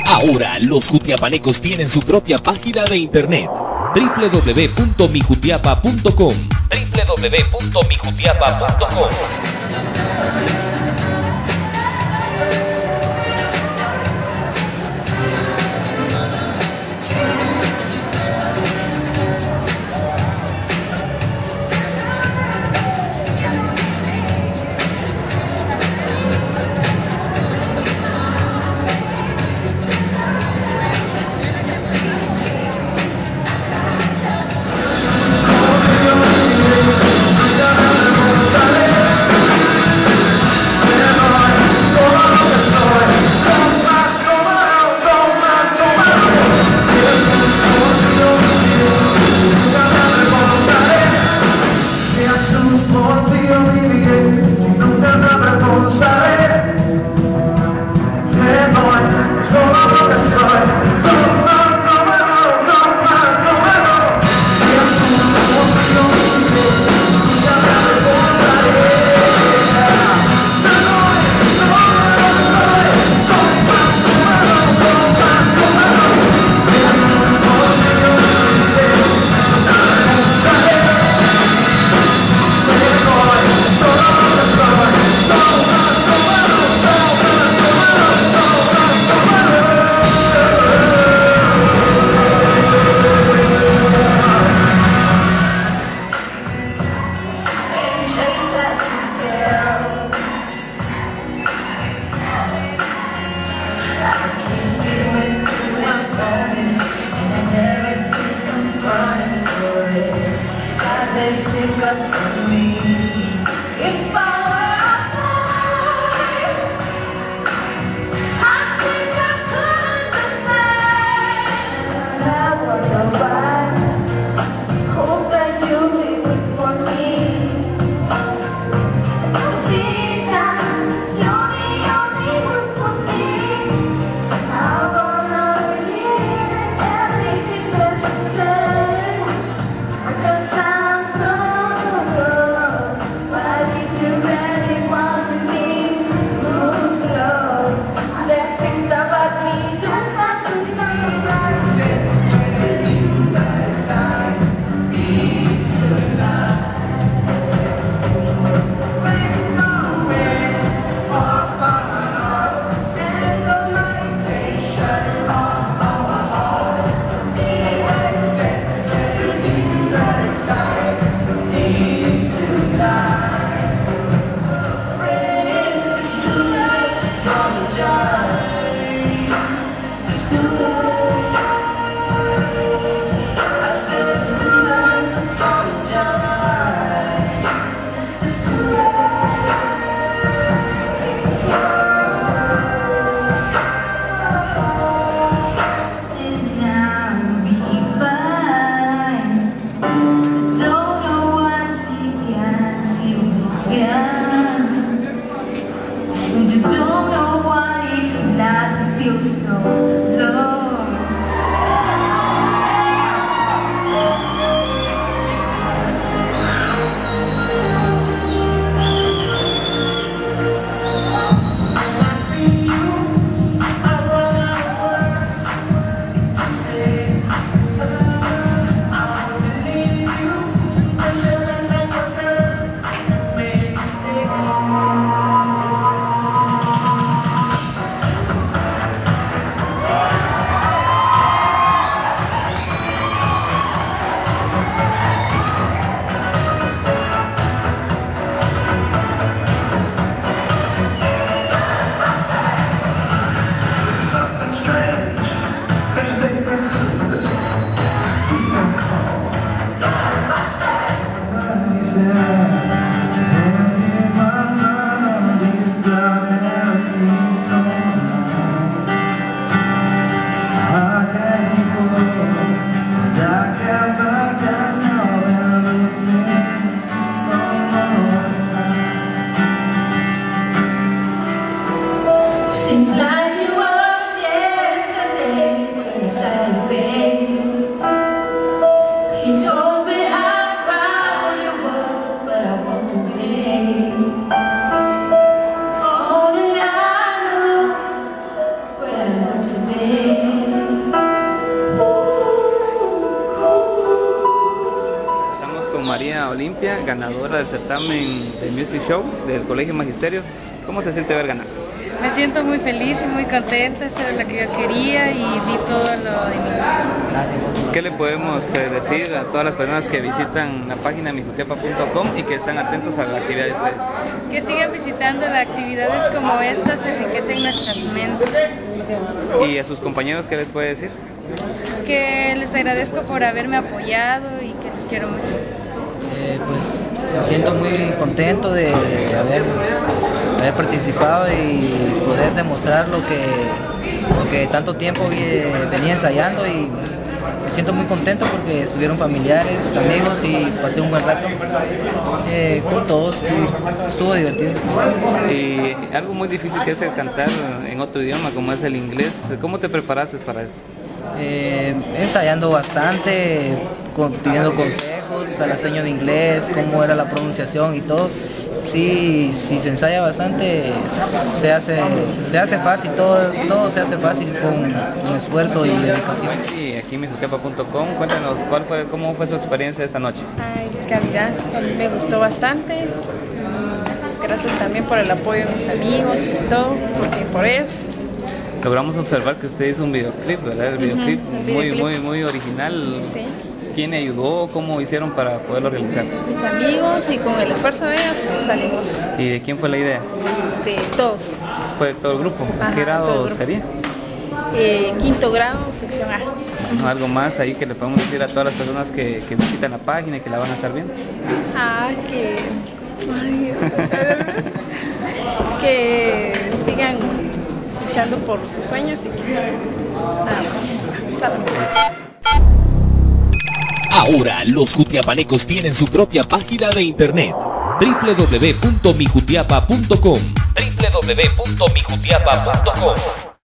Ahora los jutiapanecos tienen su propia página de internet, www.mijutiapa.com www.mijutiapa.com. Olimpia, ganadora del certamen de Music Show del Colegio Magisterio. ¿Cómo se siente haber ganado? Me siento muy feliz y muy contenta, eso era lo que yo quería y di todo lo de mí. ¿Qué le podemos decir a todas las personas que visitan la página mijutiapa.com y que están atentos a la actividad de ustedes? Que sigan visitando las actividades como estas, enriquecen nuestras mentes. ¿Y a sus compañeros qué les puede decir? Que les agradezco por haberme apoyado y que les quiero mucho. Pues me siento muy contento de haber participado y poder demostrar lo que tanto tiempo venía ensayando, y me siento muy contento porque estuvieron familiares, amigos y pasé un buen rato con todos, estuvo divertido. Y algo muy difícil que es el cantar en otro idioma como es el inglés, ¿cómo te preparaste para eso? Ensayando bastante, pidiendo consejos a la señora de inglés, cómo era la pronunciación y todo. Sí, si se ensaya bastante, se hace fácil, todo se hace fácil con esfuerzo y dedicación. Y aquí en mijutiapa.com, cuéntanos cómo fue su experiencia esta noche. Ay, calidad, a mí me gustó bastante. Gracias también por el apoyo de mis amigos y todo, porque por ellos. Logramos observar que usted hizo un videoclip, ¿verdad? El videoclip muy original. Sí. ¿Quién ayudó? ¿Cómo hicieron para poderlo realizar? Mis amigos, y con el esfuerzo de ellos salimos. ¿Y de quién fue la idea? De todos. ¿Fue de todo el grupo? Ajá, ¿Qué grado sería? Quinto grado, sección A. Bueno, algo más ahí que le podemos decir a todas las personas que visitan la página y que la van a estar viendo. Que sigan luchando por sus sueños y que nada más. Salud. Ahora los jutiapanecos tienen su propia página de internet, www.mijutiapa.com. www.mijutiapa.com